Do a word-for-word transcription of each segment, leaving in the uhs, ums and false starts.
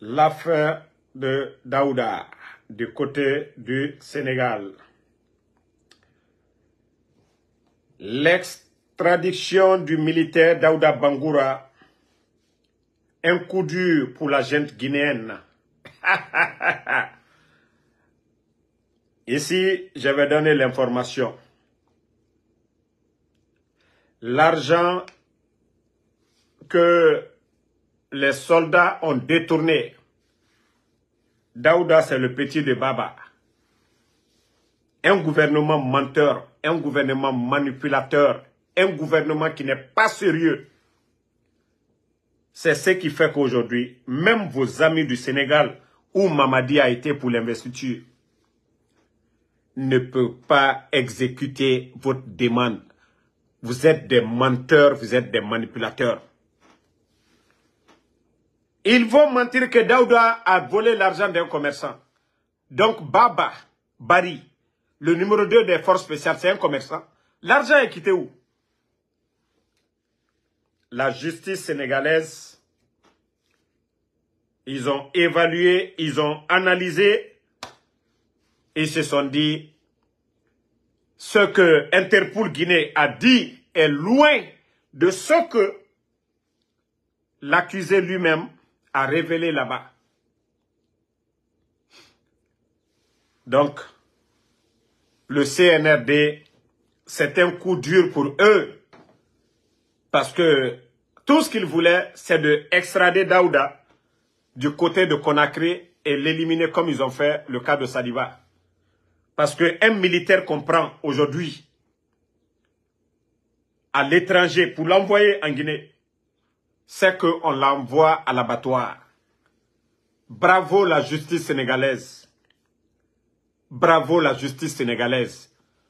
l'affaire de Daouda du côté du Sénégal. L'extradition du militaire Daouda Bangoura, un coup dur pour la gente guinéenne. Ici, je vais donner l'information. L'argent que les soldats ont détourné, Daouda, c'est le petit de Baba. Un gouvernement menteur, un gouvernement manipulateur, un gouvernement qui n'est pas sérieux. C'est ce qui fait qu'aujourd'hui, même vos amis du Sénégal, où Mamadi a été pour l'investiture, ne peuvent pas exécuter votre demande. Vous êtes des menteurs, vous êtes des manipulateurs. Ils vont mentir que Daouda a volé l'argent d'un commerçant. Donc Baba, Bari, le numéro deux des forces spéciales, c'est un commerçant. L'argent est quitté où? La justice sénégalaise, ils ont évalué, ils ont analysé, ils se sont dit, ce que Interpol Guinée a dit est loin de ce que l'accusé lui-même a révélé là-bas. Donc, le C N R D, c'est un coup dur pour eux. Parce que tout ce qu'ils voulaient, c'est de extrader Daouda du côté de Conakry et l'éliminer comme ils ont fait le cas de Sadiba. Parce qu'un militaire qu'on prend aujourd'hui à l'étranger pour l'envoyer en Guinée, c'est qu'on l'envoie à l'abattoir. Bravo la justice sénégalaise. Bravo la justice sénégalaise.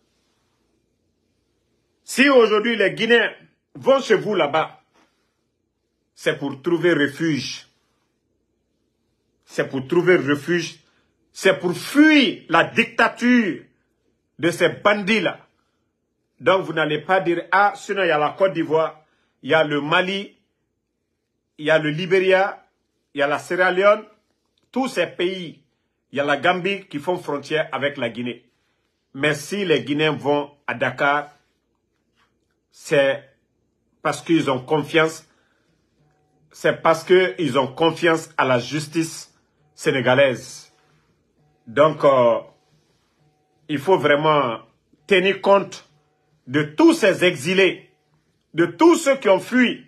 Si aujourd'hui les Guinéens vont chez vous là-bas, c'est pour trouver refuge. C'est pour trouver refuge. C'est pour fuir la dictature de ces bandits-là. Donc vous n'allez pas dire, ah, sinon il y a la Côte d'Ivoire, il y a le Mali, il y a le Libéria, il y a la Sierra Leone, tous ces pays, il y a la Gambie qui font frontière avec la Guinée. Mais si les Guinéens vont à Dakar, c'est parce qu'ils ont confiance, c'est parce qu'ils ont confiance à la justice sénégalaise. Donc, euh, il faut vraiment tenir compte de tous ces exilés, de tous ceux qui ont fui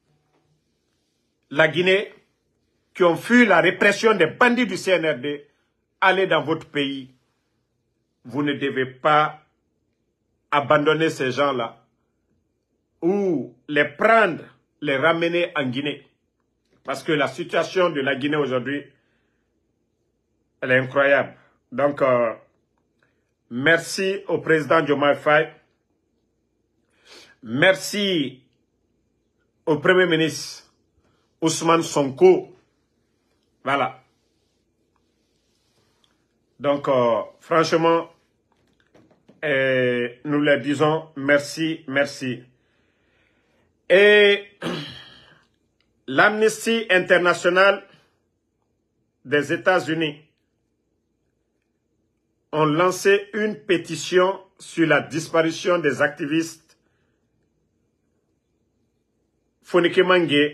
la Guinée, qui ont fui la répression des bandits du C N R D. Allez dans votre pays. Vous ne devez pas abandonner ces gens-là ou les prendre, les ramener en Guinée. Parce que la situation de la Guinée aujourd'hui, elle est incroyable. Donc, euh, merci au président Diomaye Faye. Merci au Premier ministre Ousmane Sonko. Voilà. Donc, euh, franchement, euh, nous leur disons merci, merci. Et l'Amnesty International des États-Unis ont lancé une pétition sur la disparition des activistes Fonike Mange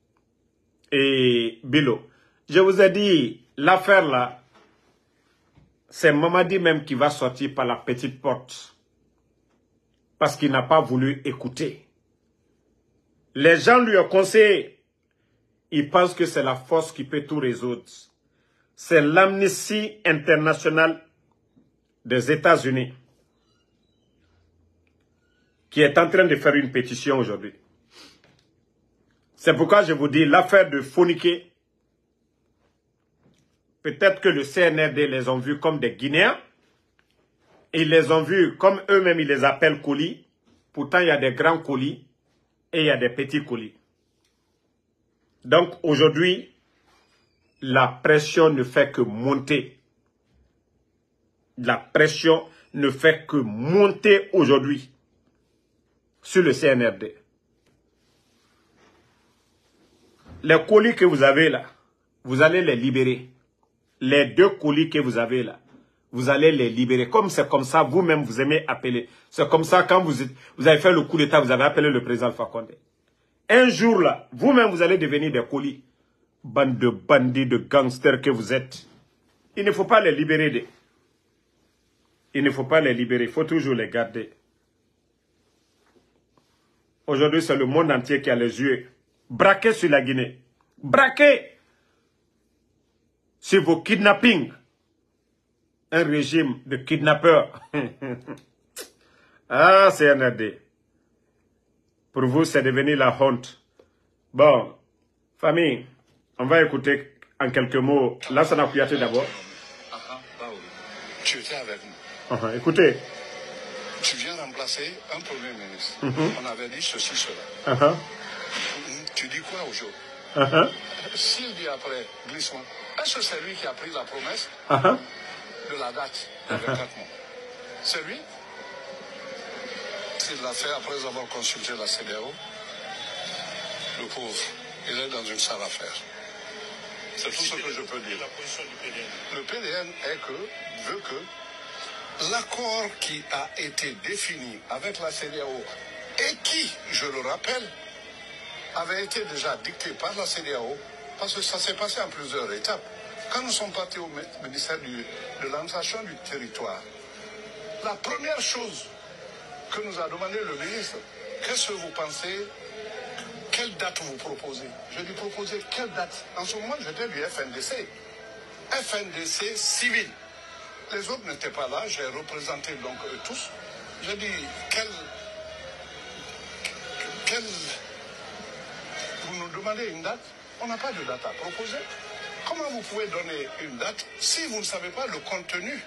et Bilo. Je vous ai dit, l'affaire là, c'est Mamadi même qui va sortir par la petite porte. Parce qu'il n'a pas voulu écouter. Les gens lui ont conseillé. Ils pensent que c'est la force qui peut tout résoudre. C'est l'Amnesty International des États-Unis qui est en train de faire une pétition aujourd'hui. C'est pourquoi je vous dis, l'affaire de Fonike, peut-être que le C N R D les ont vus comme des Guinéens. Ils les ont vus comme eux-mêmes, ils les appellent colis. Pourtant, il y a des grands colis et il y a des petits colis. Donc, aujourd'hui, la pression ne fait que monter. La pression ne fait que monter aujourd'hui sur le C N R D. Les colis que vous avez là, vous allez les libérer. Les deux colis que vous avez là, vous allez les libérer. Comme c'est comme ça, vous-même, vous aimez appeler. C'est comme ça, quand vous, vous avez fait le coup d'État, vous avez appelé le président Alpha Condé. Un jour là, vous-même, vous allez devenir des colis. Bande de bandits, de gangsters que vous êtes. Il ne faut pas les libérer. De... Il ne faut pas les libérer, il faut toujours les garder. Aujourd'hui, c'est le monde entier qui a les yeux braqués sur la Guinée. Braqués sur vos kidnappings. Un régime de kidnappeurs. Ah, C N R D. Pour vous, c'est devenu la honte. Bon, famille, on va écouter en quelques mots Lansana Kouyaté d'abord. Tu étais avec nous. Uh-huh. Écoutez. Tu viens remplacer un premier ministre. Uh-huh. On avait dit ceci, cela. Uh-huh. Tu dis quoi aujourd'hui? Uh-huh. S'il dit après glissement, est-ce que c'est lui qui a pris la promesse uh-huh. de la date de vingt-quatre mois? C'est lui? Il l'a fait après avoir consulté la C D A O. Le pauvre, il est dans une sale affaire. C'est tout ce que je peux dire. Le P D N est que, veut que l'accord qui a été défini avec la C D A O et qui, je le rappelle, avait été déjà dicté par la C D A O, parce que ça s'est passé en plusieurs étapes. Quand nous sommes partis au ministère du, de l'administration du territoire, la première chose que nous a demandé le ministre, qu'est-ce que vous pensez, quelle date vous proposez? Je lui proposais quelle date? En ce moment, j'étais du F N D C. F N D C civil. Les autres n'étaient pas là, j'ai représenté donc eux tous. J'ai dit, quelle, quelle... Vous nous demandez une date? On n'a pas de date à proposer. Comment vous pouvez donner une date si vous ne savez pas le contenu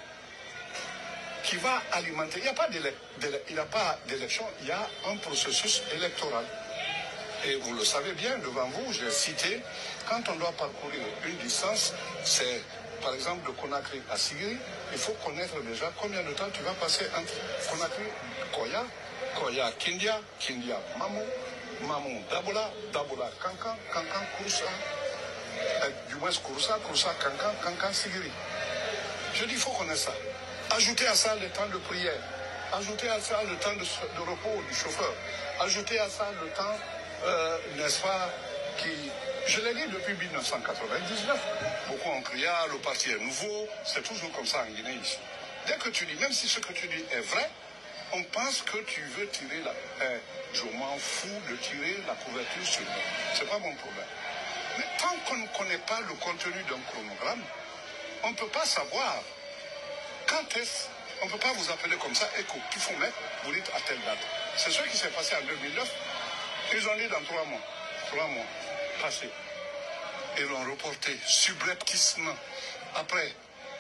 qui va alimenter? Il n'y a pas d'élection, il y a un processus électoral. Et vous le savez bien, devant vous, j'ai cité, quand on doit parcourir une distance, c'est par exemple de Conakry à Sigiri, il faut connaître déjà combien de temps tu vas passer entre Conakry, Koya, Koya, Kindia, Kindia, Mamou, Mamou, Dabola, Dabola, Kankan, Kankan, Kouroussa, euh, du moins Kouroussa, Kouroussa, Kankan, Kankan, Sigiri. Je dis, il faut connaître ça. Ajoutez à ça le temps de prière, ajoutez à ça le temps de, de repos du chauffeur, ajoutez à ça le temps, euh, n'est-ce pas, qui... Je l'ai dit depuis mille neuf cent quatre-vingt-dix-neuf. Beaucoup ont crié, le parti est nouveau, c'est toujours comme ça en Guinée ici. Dès que tu dis, même si ce que tu dis est vrai, on pense que tu veux tirer la... Eh, je m'en fous de tirer la couverture sur moi. C'est pas mon problème. Mais tant qu'on ne connaît pas le contenu d'un chronogramme, on ne peut pas savoir quand est-ce. On ne peut pas vous appeler comme ça et qu'il faut mettre, vous dites à telle date. C'est ce qui s'est passé en deux mille neuf. Ils ont dit dans trois mois. Trois mois passés. Ils l'ont reporté subrepticement. Après,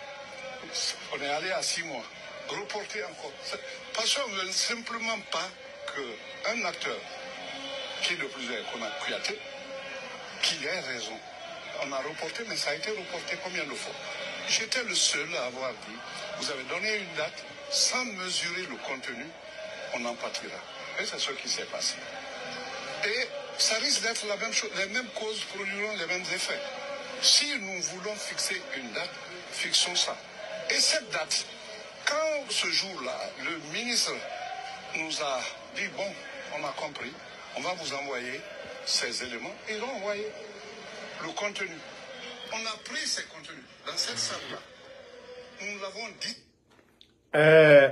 on est allé à six mois. Reporté encore. Parce qu'on ne veut simplement pas qu'un acteur, qui de plus est qu'on a Kouyaté, qui ait raison. On a reporté, mais ça a été reporté combien de fois? J'étais le seul à avoir dit, vous avez donné une date, sans mesurer le contenu, on en partira. Et c'est ce qui s'est passé. Et ça risque d'être la même chose, les mêmes causes produiront les mêmes effets. Si nous voulons fixer une date, fixons ça. Et cette date, quand ce jour-là, le ministre nous a dit, bon, on a compris, on va vous envoyer ces éléments, ils ont envoyé le contenu. On a pris ces contenus dans cette salle-là. Nous l'avons dit. Euh,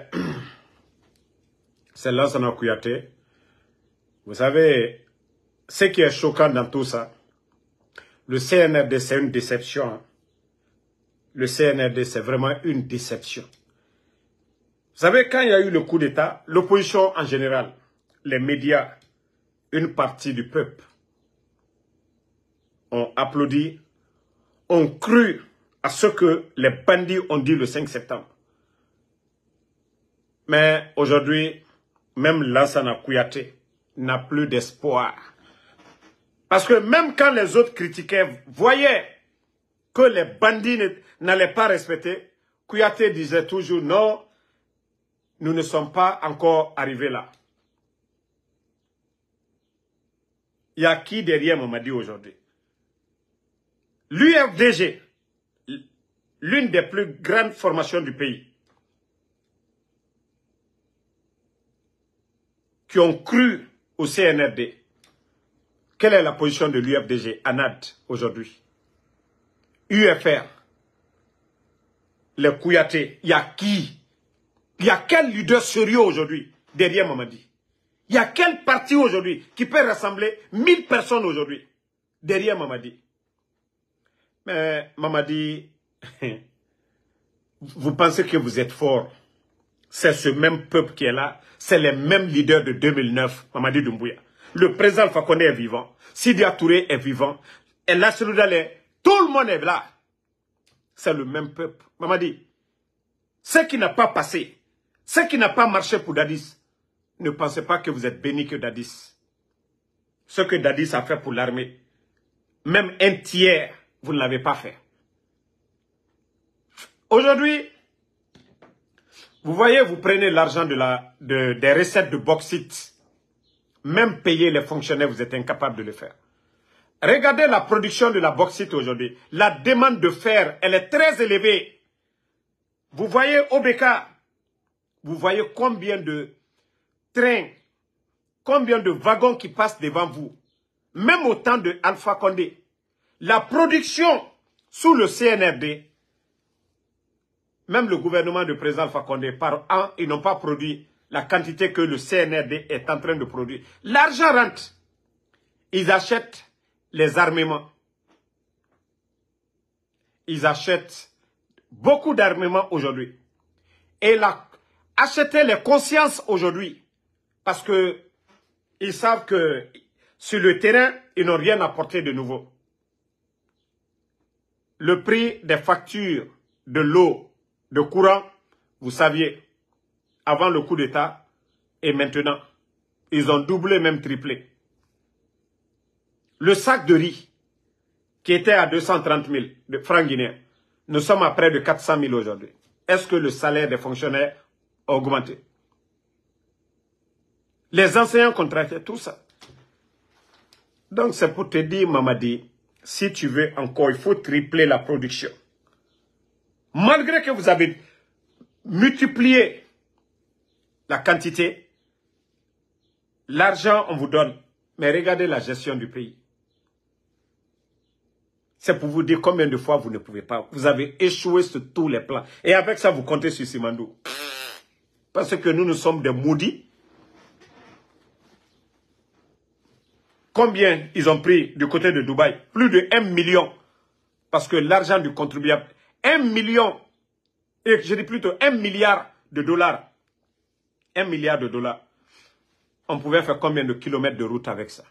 C'est Lansana Kouyaté. Vous savez, ce qui est choquant dans tout ça, le C N R D, c'est une déception. Le C N R D, c'est vraiment une déception. Vous savez, quand il y a eu le coup d'État, l'opposition en général, les médias, une partie du peuple, ont applaudi, ont cru à ce que les bandits ont dit le cinq septembre. Mais aujourd'hui, même Lansana Kouyaté n'a plus d'espoir. Parce que même quand les autres critiquaient, voyaient que les bandits n'allaient pas respecter, Kouyaté disait toujours non, nous ne sommes pas encore arrivés là. Il y a qui derrière Mamadi aujourd'hui? L'U F D G, l'une des plus grandes formations du pays, qui ont cru au C N R D. Quelle est la position de l'U F D G, ANAD, aujourd'hui? U F R, les Kouyaté, il y a qui? Il y a quel leader sérieux aujourd'hui derrière Mamadi? Il y a quel parti aujourd'hui qui peut rassembler mille personnes aujourd'hui derrière Mamadi? Mais Mamadi, vous pensez que vous êtes fort. C'est ce même peuple qui est là. C'est les mêmes leaders de deux mille neuf, Mamadi Doumbouya. Le président Alpha Condé est vivant. Sidi Touré est vivant. Et là, tout le monde est là. C'est le même peuple. Mamadi, ce qui n'a pas passé, ce qui n'a pas marché pour Dadis, ne pensez pas que vous êtes béni que Dadis. Ce que Dadis a fait pour l'armée, même un tiers, vous ne l'avez pas fait. Aujourd'hui, vous voyez, vous prenez l'argent de la, de, des recettes de bauxite. Même payer les fonctionnaires, vous êtes incapable de le faire. Regardez la production de la bauxite aujourd'hui. La demande de fer, elle est très élevée. Vous voyez O B K, vous voyez combien de trains, combien de wagons qui passent devant vous. Même au temps de Alpha Condé, la production sous le C N R D, même le gouvernement de président Alpha Condé, par an, ils n'ont pas produit la quantité que le C N R D est en train de produire. L'argent rentre. Ils achètent les armements. Ils achètent beaucoup d'armements aujourd'hui. Et là, acheter les consciences aujourd'hui. Parce que ils savent que sur le terrain, ils n'ont rien apporté de nouveau. Le prix des factures de l'eau, de courant, vous saviez, avant le coup d'État et maintenant, ils ont doublé, même triplé. Le sac de riz, qui était à deux cent trente mille de francs guinéens, nous sommes à près de quatre cent mille aujourd'hui. Est-ce que le salaire des fonctionnaires a augmenté? Les enseignants contractés, tout ça. Donc c'est pour te dire, Mamadi, si tu veux encore, il faut tripler la production. Malgré que vous avez multiplié la quantité, l'argent, on vous donne. Mais regardez la gestion du pays. C'est pour vous dire combien de fois vous ne pouvez pas. Vous avez échoué sur tous les plans. Et avec ça, vous comptez sur Simandou. Parce que nous, nous sommes des maudits. Combien ils ont pris du côté de Dubaï? Plus de un million. Parce que l'argent du contribuable, un million, et je dis plutôt un milliard de dollars. Un milliard de dollars. On pouvait faire combien de kilomètres de route avec ça?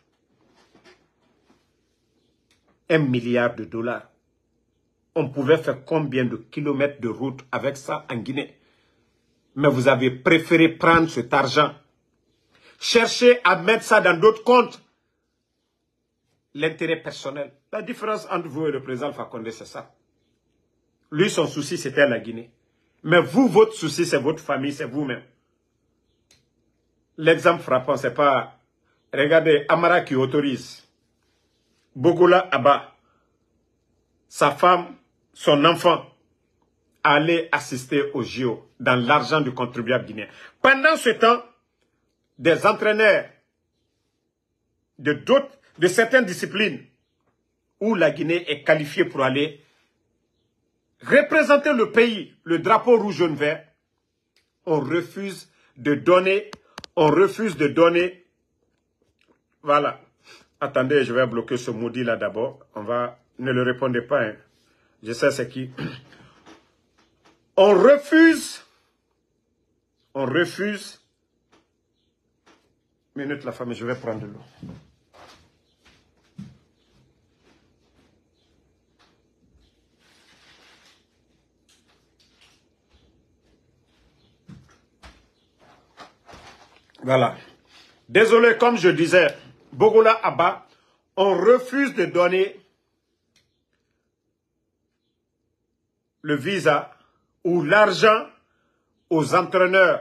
Un milliard de dollars. On pouvait faire combien de kilomètres de route avec ça en Guinée? Mais vous avez préféré prendre cet argent. Chercher à mettre ça dans d'autres comptes. L'intérêt personnel. La différence entre vous et le président Alpha Condé, c'est ça. Lui, son souci, c'était la Guinée. Mais vous, votre souci, c'est votre famille, c'est vous-même. L'exemple frappant, c'est pas... Regardez, Amara qui autorise Bogola Abba, sa femme, son enfant, à aller assister au J O dans l'argent du contribuable guinéen. Pendant ce temps, des entraîneurs de d'autres, de certaines disciplines où la Guinée est qualifiée pour aller représenter le pays, le drapeau rouge, jaune, vert, on refuse de donner, on refuse de donner, voilà. Attendez, je vais bloquer ce maudit là d'abord. On va, ne le répondez pas, hein. Je sais c'est qui. On refuse, on refuse. Minute la femme, je vais prendre de l'eau. Voilà. Désolé, comme je disais, Bogola Abba, on refuse de donner le visa ou l'argent aux entraîneurs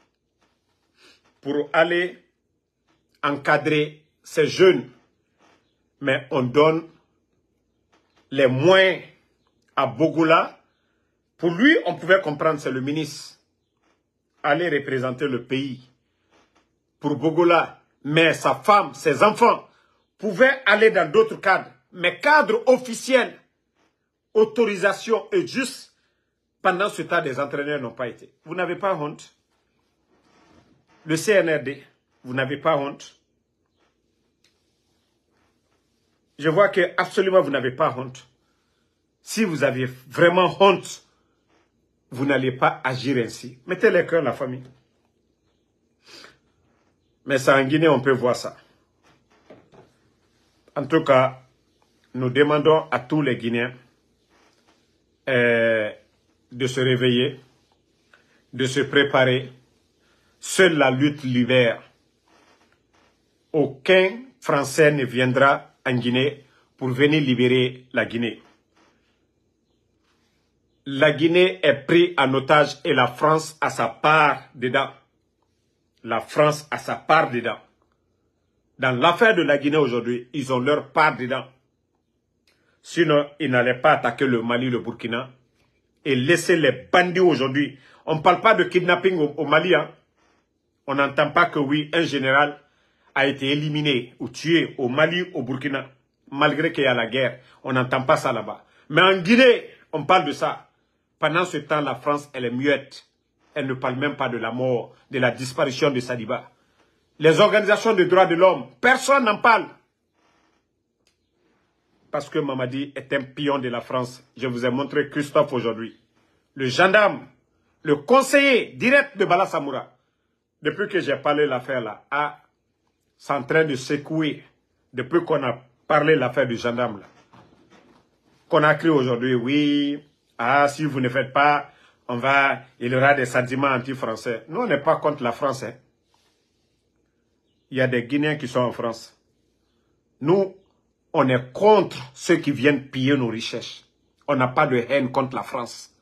pour aller encadrer ces jeunes. Mais on donne les moyens à Bogola. Pour lui, on pouvait comprendre, c'est le ministre. Aller représenter le pays. Pour Bogola, mais sa femme, ses enfants, pouvaient aller dans d'autres cadres. Mais cadres officiels, autorisation et juste, pendant ce temps, des entraîneurs n'ont pas été. Vous n'avez pas honte? Le C N R D, vous n'avez pas honte? Je vois que absolument vous n'avez pas honte. Si vous aviez vraiment honte, vous n'allez pas agir ainsi. Mettez les cœurs, la famille. Mais ça, en Guinée, on peut voir ça. En tout cas, nous demandons à tous les Guinéens euh, de se réveiller, de se préparer. Seule la lutte libère. Aucun Français ne viendra en Guinée pour venir libérer la Guinée. La Guinée est prise en otage et la France a sa part dedans. La France a sa part dedans. Dans l'affaire de la Guinée aujourd'hui, ils ont leur part dedans. Sinon, ils n'allaient pas attaquer le Mali, le Burkina et laisser les bandits aujourd'hui. On ne parle pas de kidnapping au, au Mali. Hein. On n'entend pas que oui, un général a été éliminé ou tué au Mali, au Burkina, malgré qu'il y a la guerre. On n'entend pas ça là-bas. Mais en Guinée, on parle de ça. Pendant ce temps, la France, elle est muette. Elle ne parle même pas de la mort, de la disparition de Sadiba. Les organisations de droits de l'homme, personne n'en parle. Parce que Mamadi est un pion de la France. Je vous ai montré Christophe aujourd'hui. Le gendarme, le conseiller direct de Bala Samoura. Depuis que j'ai parlé de l'affaire là, ah, c'est en train de secouer. Depuis qu'on a parlé de l'affaire du gendarme là. Qu'on a crié aujourd'hui, oui, ah, si vous ne faites pas, on va, il y aura des sentiments anti-français. Nous, on n'est pas contre la France. Hein. Il y a des Guinéens qui sont en France. Nous, on est contre ceux qui viennent piller nos richesses. On n'a pas de haine contre la France.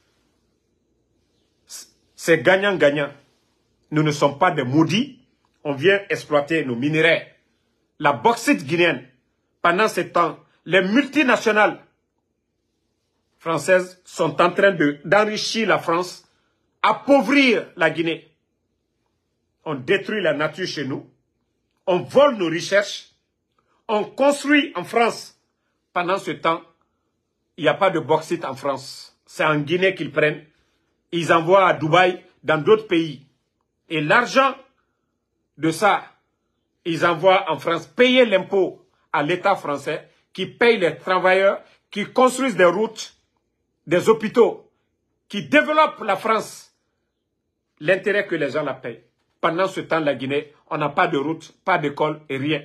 C'est gagnant-gagnant. Nous ne sommes pas des maudits. On vient exploiter nos minéraux. La bauxite guinéenne, pendant ce temps, les multinationales françaises sont en train d'enrichir la France, appauvrir la Guinée. On détruit la nature chez nous. On vole nos richesses. On construit en France. Pendant ce temps, il n'y a pas de bauxite en France. C'est en Guinée qu'ils prennent. Ils envoient à Dubaï, dans d'autres pays. Et l'argent de ça, ils envoient en France payer l'impôt à l'État français qui paye les travailleurs, qui construisent des routes, des hôpitaux, qui développent la France. L'intérêt que les gens la payent. Pendant ce temps, la Guinée, on n'a pas de route, pas d'école et rien.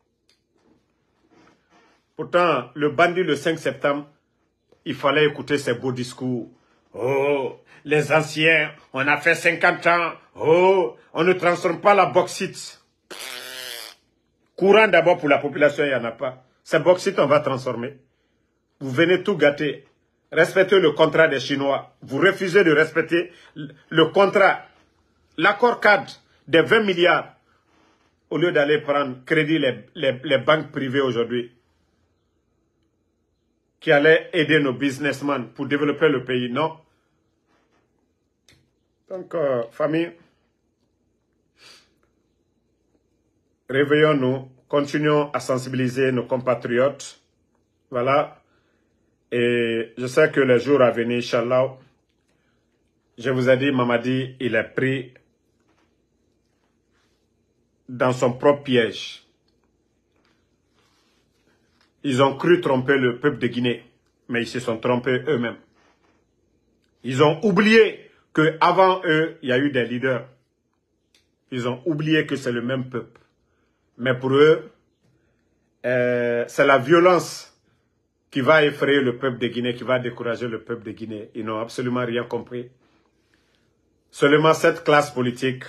Pourtant, le bandit le cinq septembre, il fallait écouter ses beaux discours. Oh, les anciens, on a fait cinquante ans. Oh, on ne transforme pas la bauxite. Courant d'abord pour la population, il n'y en a pas. Cette bauxite, on va transformer. Vous venez tout gâter. Respectez le contrat des Chinois. Vous refusez de respecter le contrat, l'accord cadre des vingt milliards. Au lieu d'aller prendre crédit les, les, les banques privées aujourd'hui, qui allaient aider nos businessmen pour développer le pays, non. Donc, euh, famille, réveillons-nous, continuons à sensibiliser nos compatriotes. Voilà. Et je sais que les jours à venir, Inch'Allah, je vous ai dit, Mamadi, il est pris dans son propre piège. Ils ont cru tromper le peuple de Guinée, mais ils se sont trompés eux-mêmes. Ils ont oublié qu'avant eux, il y a eu des leaders. Ils ont oublié que c'est le même peuple. Mais pour eux, euh, c'est la violence qui va effrayer le peuple de Guinée, qui va décourager le peuple de Guinée. Ils n'ont absolument rien compris. Seulement cette classe politique,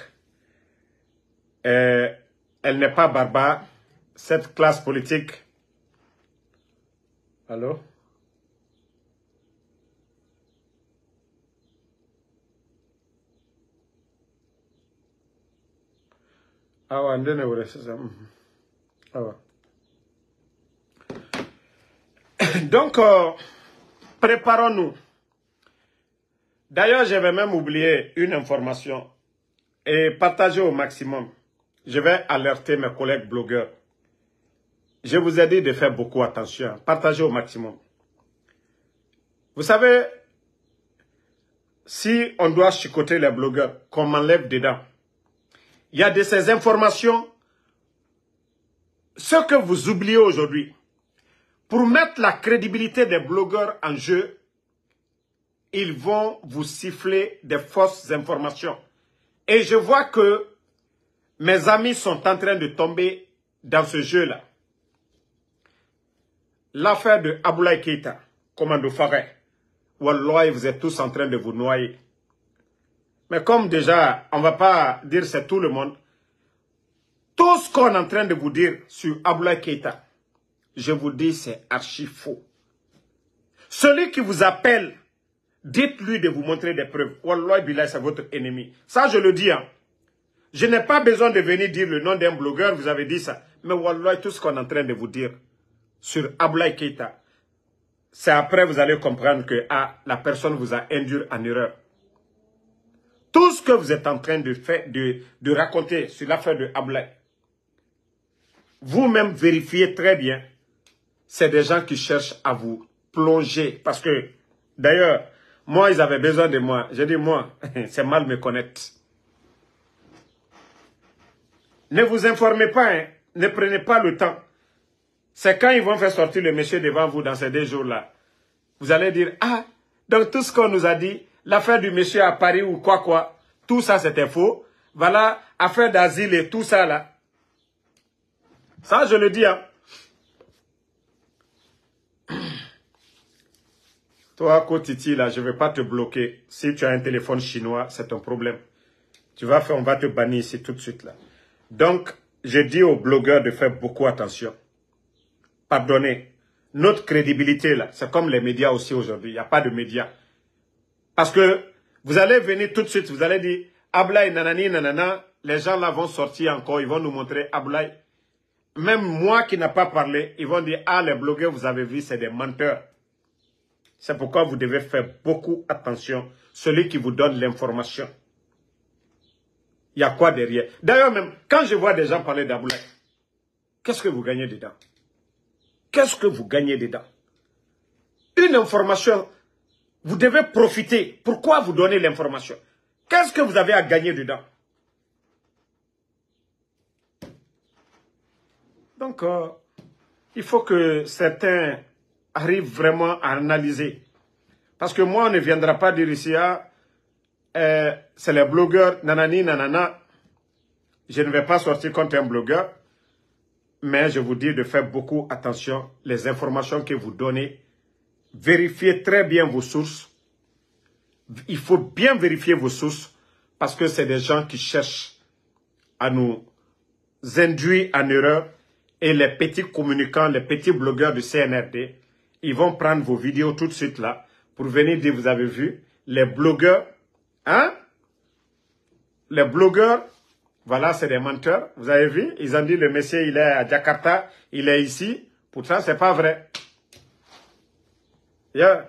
euh, elle n'est pas barbare. Cette classe politique... Allô? Ah ouais, ndene wure c'est ça. Ah ouais. Donc, euh, préparons-nous. D'ailleurs, j'avais même oublié une information et partagez au maximum. Je vais alerter mes collègues blogueurs. Je vous ai dit de faire beaucoup attention. Partagez au maximum. Vous savez, si on doit chicoter les blogueurs, qu'on m'enlève dedans, il y a de ces informations, ce que vous oubliez aujourd'hui, pour mettre la crédibilité des blogueurs en jeu, ils vont vous siffler des fausses informations. Et je vois que mes amis sont en train de tomber dans ce jeu-là. L'affaire de Aboulaye Keïta, commando Faré, Wallah, vous êtes tous en train de vous noyer. Mais comme déjà, on ne va pas dire c'est tout le monde, tout ce qu'on est en train de vous dire sur Aboulaye Keïta, je vous dis c'est archi faux. Celui qui vous appelle, dites-lui de vous montrer des preuves. Wallah billah, c'est votre ennemi. Ça, je le dis. Hein. Je n'ai pas besoin de venir dire le nom d'un blogueur, vous avez dit ça. Mais Wallah, tout ce qu'on est en train de vous dire sur Aboulaye Keïta, c'est après vous allez comprendre que ah, la personne vous a induit en erreur. Tout ce que vous êtes en train de, faire, de, de raconter sur l'affaire de Aboulaye, vous-même vérifiez très bien, c'est des gens qui cherchent à vous plonger. Parce que, d'ailleurs, moi, ils avaient besoin de moi. J'ai dit, moi, c'est mal me connaître. Ne vous informez pas, hein. Ne prenez pas le temps. C'est quand ils vont faire sortir le monsieur devant vous dans ces deux jours-là. Vous allez dire, ah, donc tout ce qu'on nous a dit, l'affaire du monsieur à Paris ou quoi quoi, tout ça c'était faux. Voilà, affaire d'asile et tout ça là. Ça, je le dis, hein. Toi, Kotiti, là, je ne vais pas te bloquer. Si tu as un téléphone chinois, c'est un problème. Tu vas faire, on va te bannir ici tout de suite, là. Donc, je dis aux blogueurs de faire beaucoup attention. Pardonnez. Notre crédibilité, là, c'est comme les médias aussi aujourd'hui. Il n'y a pas de médias. Parce que vous allez venir tout de suite, vous allez dire, Aboulaye, nanani, nanana, les gens là vont sortir encore, ils vont nous montrer Aboulaye. Même moi qui n'ai pas parlé, ils vont dire, ah, les blogueurs, vous avez vu, c'est des menteurs. C'est pourquoi vous devez faire beaucoup attention. Celui qui vous donne l'information. Il y a quoi derrière? D'ailleurs, même, quand je vois des gens parler d'Aboulaye, qu'est-ce que vous gagnez dedans? Qu'est-ce que vous gagnez dedans? Une information, vous devez profiter. Pourquoi vous donnez l'information? Qu'est-ce que vous avez à gagner dedans? Donc, euh, il faut que certains arrivent vraiment à analyser. Parce que moi, on ne viendra pas dire ici, ah, euh, c'est les blogueurs, nanani, nanana. Je ne vais pas sortir contre un blogueur. Mais je vous dis de faire beaucoup attention. Les informations que vous donnez, vérifiez très bien vos sources. Il faut bien vérifier vos sources parce que c'est des gens qui cherchent à nous induire en erreur. Et les petits communicants, les petits blogueurs du C N R D, ils vont prendre vos vidéos tout de suite là pour venir dire, vous avez vu, les blogueurs, hein? Les blogueurs, voilà, c'est des menteurs. Vous avez vu, ils ont dit, le monsieur, il est à Jakarta, il est ici. Pourtant, c'est pas vrai. Yeah.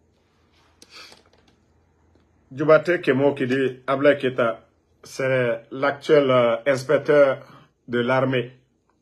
Djoubate Kemo qui dit, Aboulaye Keïta, c'est l'actuel euh, inspecteur de l'armée.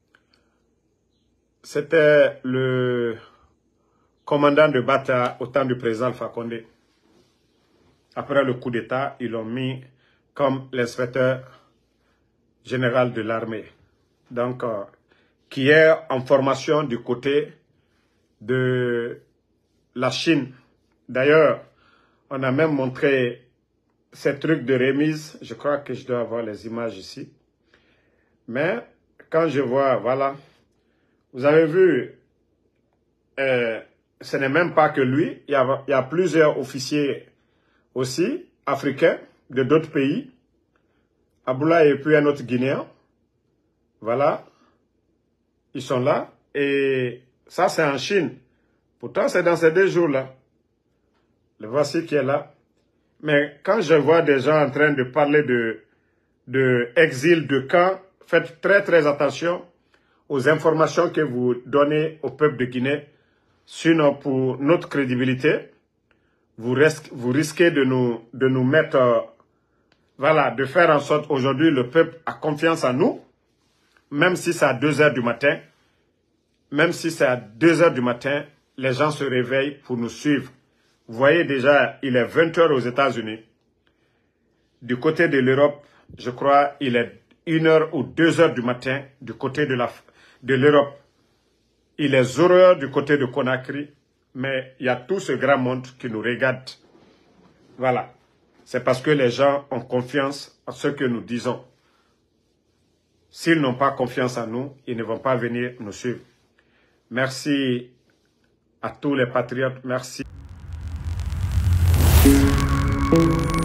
C'était le commandant de Bata au temps du président Alpha Condé. Après le coup d'État, ils l'ont mis comme l'inspecteur général de l'armée. Donc, euh, qui est en formation du côté de la Chine. D'ailleurs, on a même montré ces trucs de remise. Je crois que je dois avoir les images ici. Mais, quand je vois, voilà, vous avez vu, euh, ce n'est même pas que lui. Il y a, il y a plusieurs officiers aussi, africains, de d'autres pays. Aboulaye et puis un autre Guinéen. Voilà. Ils sont là. Et ça, c'est en Chine. Pourtant, c'est dans ces deux jours-là. Le voici qui est là. Mais quand je vois des gens en train de parler de, de exil, de camp, faites très très attention aux informations que vous donnez au peuple de Guinée. Sinon, pour notre crédibilité, vous, reste, vous risquez de nous, de nous mettre, euh, voilà, de faire en sorte aujourd'hui le peuple a confiance en nous, même si c'est à deux heures du matin, même si c'est à deux heures du matin, les gens se réveillent pour nous suivre. Vous voyez déjà, il est vingt heures aux États-Unis. Du côté de l'Europe, je crois, il est une heure ou deux heures du matin du côté de la, de l'Europe. Il est zéro heure du côté de Conakry, mais il y a tout ce grand monde qui nous regarde. Voilà. C'est parce que les gens ont confiance en ce que nous disons. S'ils n'ont pas confiance en nous, ils ne vont pas venir nous suivre. Merci à tous les patriotes. Merci.